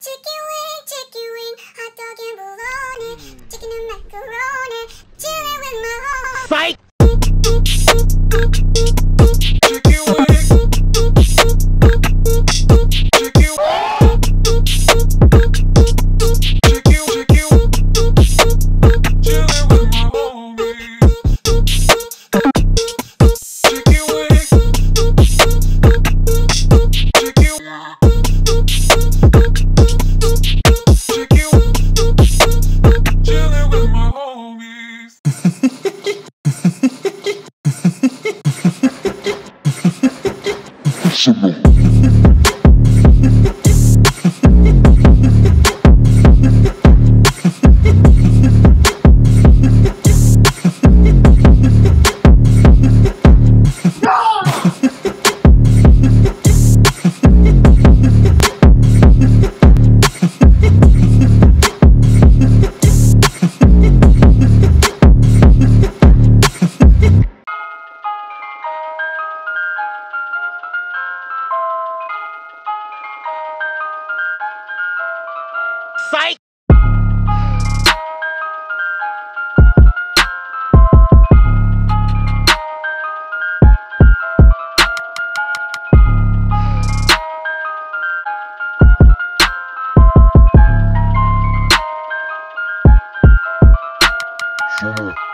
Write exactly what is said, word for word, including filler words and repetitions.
Chicken wing, chicken wing, hot dog and bologna, chicken and macaroni, chilling with my home. Fight! Chicken wing. Chicken Chicken, chicken, chillin' with my homies. Chicken wing. Chicken Chicken, chillin' with my homies. Fight! Summer.